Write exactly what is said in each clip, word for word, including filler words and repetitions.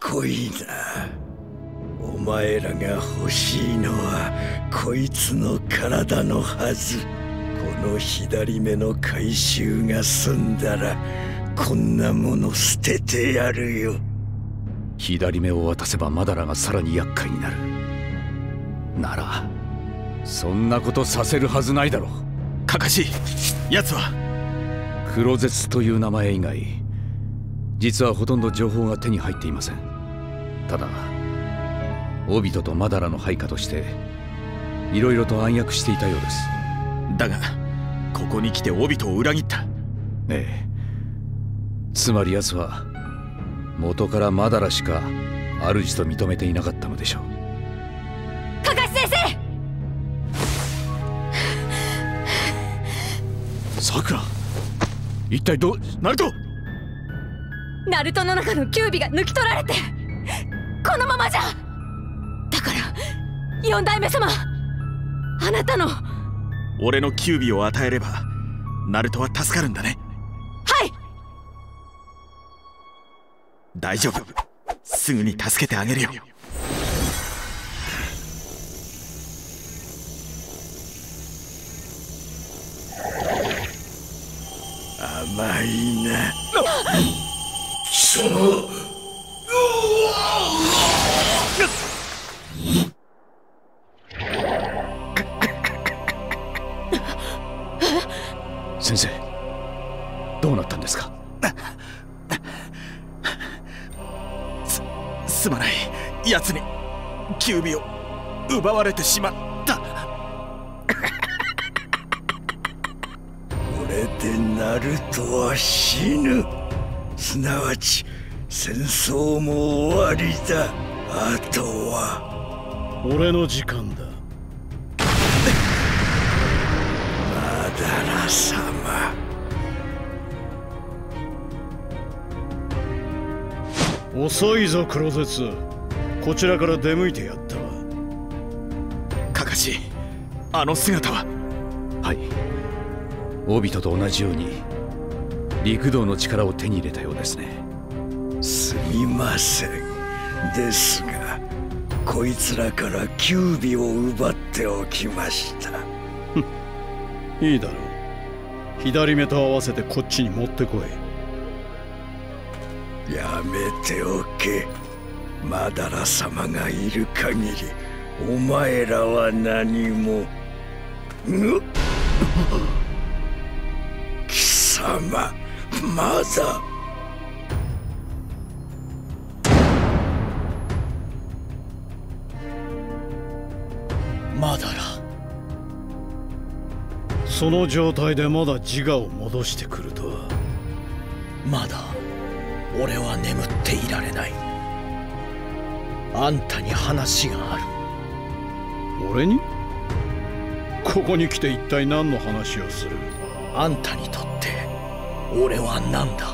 こいな。お前らが欲しいのはこいつの体のはず。この左目の回収が済んだらこんなもの捨ててやるよ。 左目を渡せばマダラがさらに厄介になる。ならそんなことさせるはずないだろう。 カカシ、奴は黒絶という名前以外実はほとんど情報が手に入っていません。ただオビトとマダラの配下としていろいろと暗躍していたようです。 だがここに来てオビトを裏切った。 ええ、つまり奴は元からマダラしか主と認めていなかったのでしょう。 カカシ先生。 さくら、一体どう。 ナルトナルトの中のキュービが抜き取られてこのままじゃ。だから四代目様、あなたの俺のキュービを与えればナルトは助かるんだね。 はい。 大丈夫、すぐに助けてあげるよ。 甘いな貴様。 先生、どうなったんですか？ す、すまない。奴にキュービを奪われてしまった。これでナルトは死ぬ。すなわち戦争も終わりだ。あとは俺の時間だ。 マダラ様。 遅いぞ黒絶。こちらから出向いてやったわ。 カカシ、あの姿は。 はい、オビトと同じように陸道の力を手に入れたようですね。 すみません。ですがこいつらからキュービを奪っておきました。 いいだろう。左目と合わせてこっちに持ってこい。やめておけ。マダラ様がいる限りお前らは何も。う貴様、まだ。 マダラ、その状態でまだ自我を戻してくるとは。 まだ俺は眠っていられない。あんたに話がある。 俺に？ここに来て一体何の話をする？ あんたにとって俺は何だ？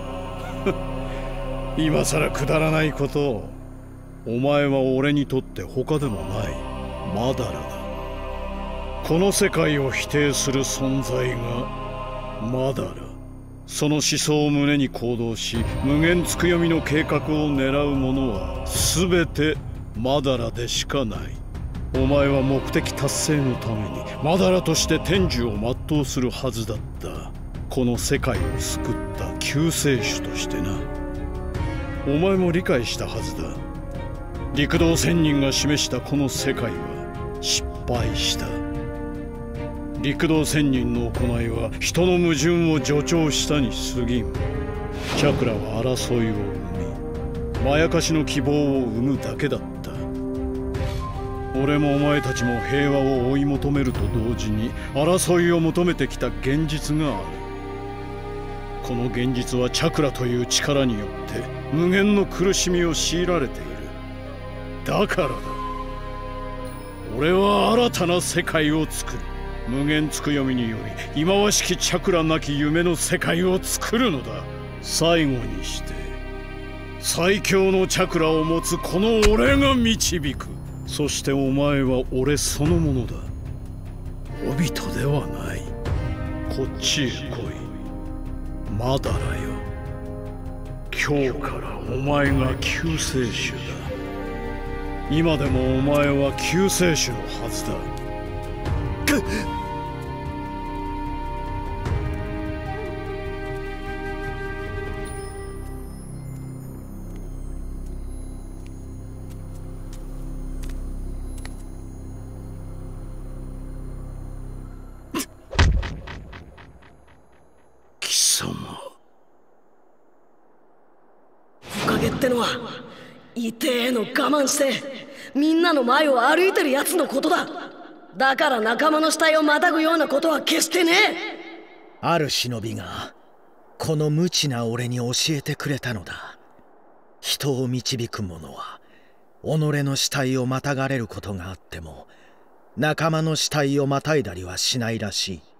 今さらくだらないことを。お前は俺にとって他でもないマダラだ。この世界を否定する存在がマダラ。その思想を胸に行動し無限つくよみの計画を狙う者は全てマダラでしかない。お前は目的達成のためにマダラとして天寿を全うするはずだった。この世界を救った救世主としてな。お前も理解したはずだ。陸道仙人が示したこの世界は失敗した。陸道仙人の行いは人の矛盾を助長したに過ぎん。チャクラは争いを生み、まやかしの希望を生むだけだった。俺もお前たちも平和を追い求めると同時に争いを求めてきた現実がある。この現実はチャクラという力によって無限の苦しみを強いられている。だからだ、俺は新たな世界を作る。無限つくよみにより忌まわしきチャクラなき夢の世界を作るのだ。最後にして最強のチャクラを持つこの俺が導く。そしてお前は俺そのものだ。オビトではない。こっちへ来い、マダラよ。キ今日からお前が救世主だ。今でもお前は救世主のはずだ。貴様。 木陰ってのは痛えの我慢してみんなの前を歩いてるやつのことだ。だから仲間の死体をまたぐようなことは決してねえ。 ある忍びがこの無知な俺に教えてくれたのだ。人を導く者は己の死体をまたがれることがあっても仲間の死体をまたいだりはしないらしい。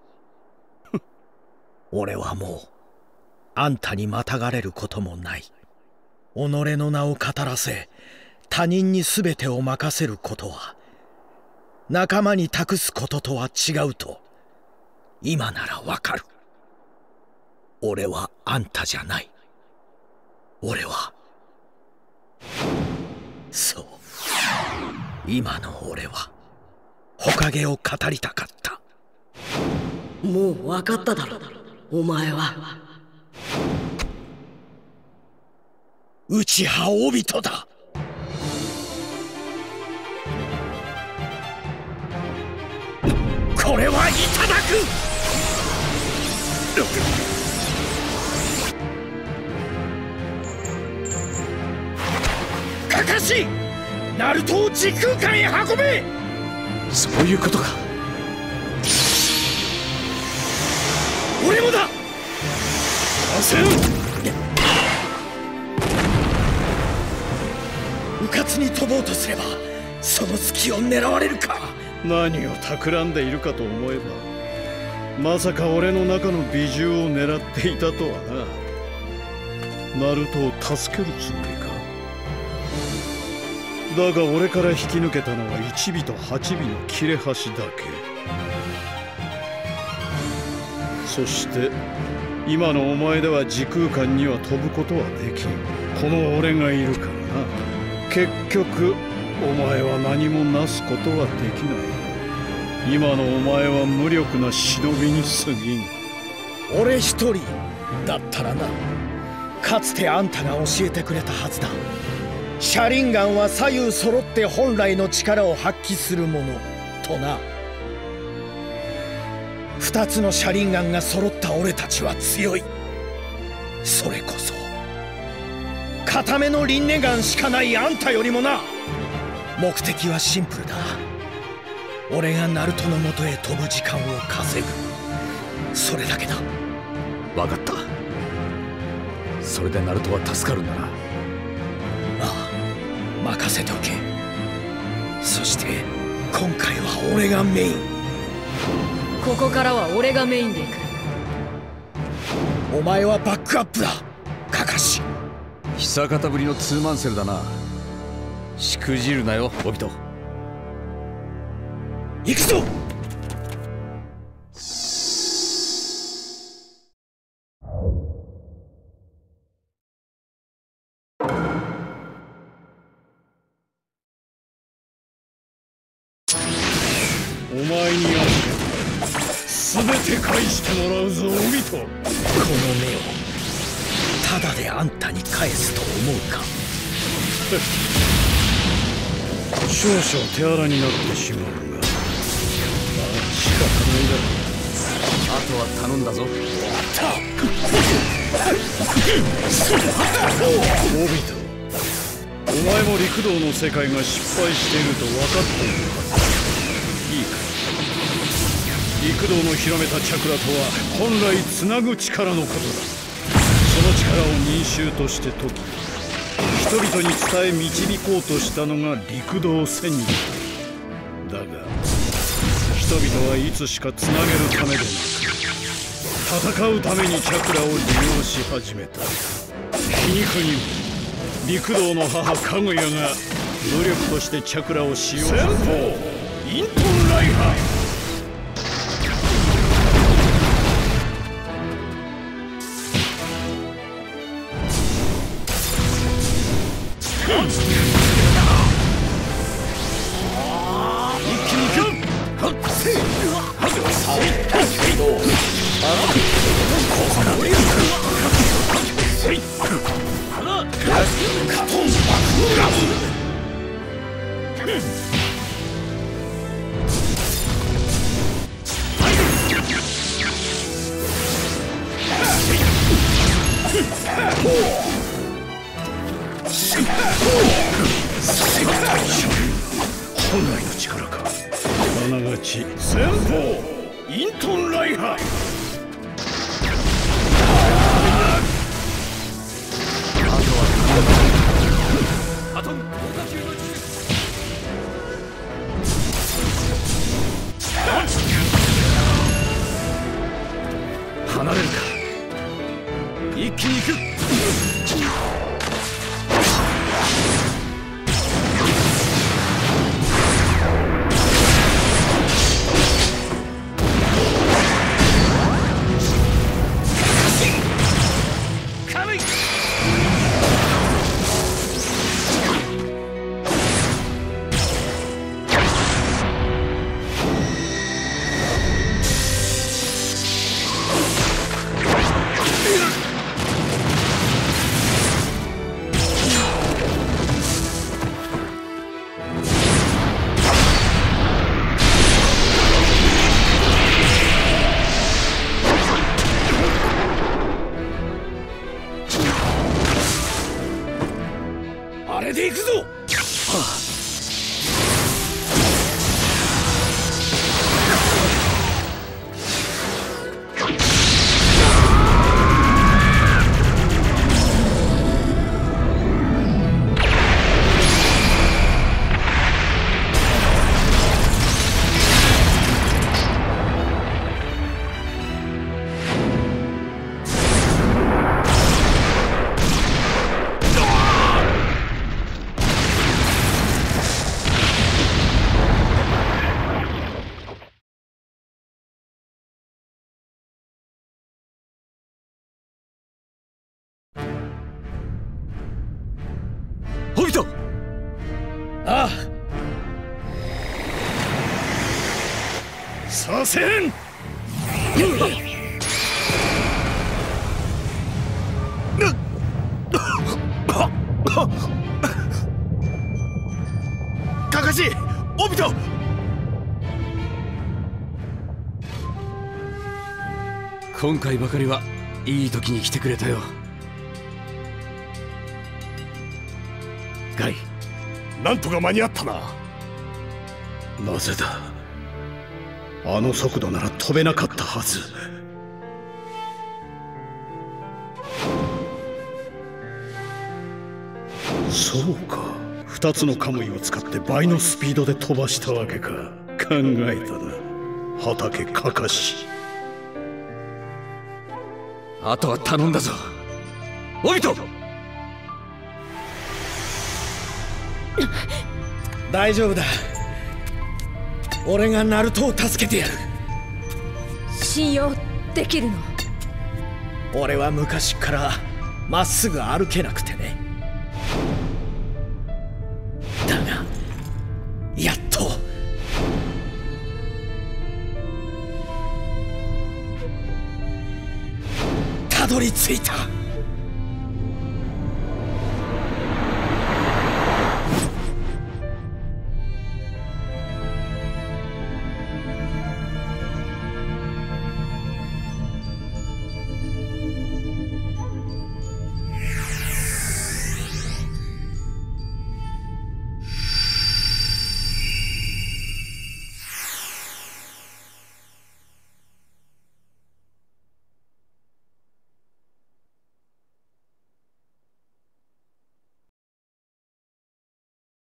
俺はもうあんたにまたがれることもない。己の名を語らせ他人に全てを任せることは仲間に託すこととは違うと今ならわかる。俺はあんたじゃない。俺はそう今の俺は火影を語りたかった。 もう分かっただろお前は。 内派オビトだ。これはいただく。カカシ、ナルトを時空間へ運べ。 そういうことか。 俺もだ。 させん。 うかつに飛ぼうとすればその隙を狙われるか。 何を企んでいるかと思えばまさか俺の中の美獣を狙っていたとはな。ナルトを助けるつもりか。だが俺から引き抜けたのはいちびとはちびの切れ端だけ。そして今のお前では時空間には飛ぶことはできん。この俺がいるからな。結局お前は何もなすことはできない。今のお前は無力な忍びに過ぎん。 俺一人だったらな。かつてあんたが教えてくれたはずだ。車輪ガンは左右揃って本来の力を発揮するものとな。二つの車輪ガンが揃った俺たちは強い。それこそ固めの輪廻眼しかないあんたよりもな。目的はシンプルだ。俺がナルトのもとへ飛ぶ時間を稼ぐ。それだけだ。 分かった。それでナルトは助かるんだな。 ああ、任せておけ。そして今回は俺がメイン。 ここからは俺がメインで行く。 お前はバックアップだカカシ。 久方ぶりのツーマンセルだな。しくじるなよオビト。 行くぞ。 お前にあって全て返してもらうぞオビト。 この目をただであんたに返すと思うか。 少々手荒になってしまうが、まあ仕方ないだろう。 あとは頼んだぞ。 オビト、お前も陸道の世界が失敗していると分かっているはず。いいか、陸道の広めたチャクラとは本来つなぐ力のことだ。その力を民衆として解き人々に伝え導こうとしたのが陸道千人だ。だが人々はいつしかつなげるためでなく戦うためにチャクラを利用し始めた。皮肉にも陸道の母かぐやが武力としてチャクラを使用した。先方イントンライハー。 本来の力か。あながち前方イントンライハー。 離れるか。一気に行く。 あれで行くぞ。 ホビト。 ああ、させん。 カカシ、オビト。 今回ばかりはいい時に来てくれたよ。ガイ、 なんとか間に合ったな。なぜだ。あの速度なら飛べなかったはず。そうか、二つのカムイを使って倍のスピードで飛ばしたわけか。考えたな、畑カカシ。 あとは頼んだぞ、オビト。 大丈夫だ。俺がナルトを助けてやる。 信用できるの？ 俺は昔からまっすぐ歩けなくてね。だがやっとたどり着いた。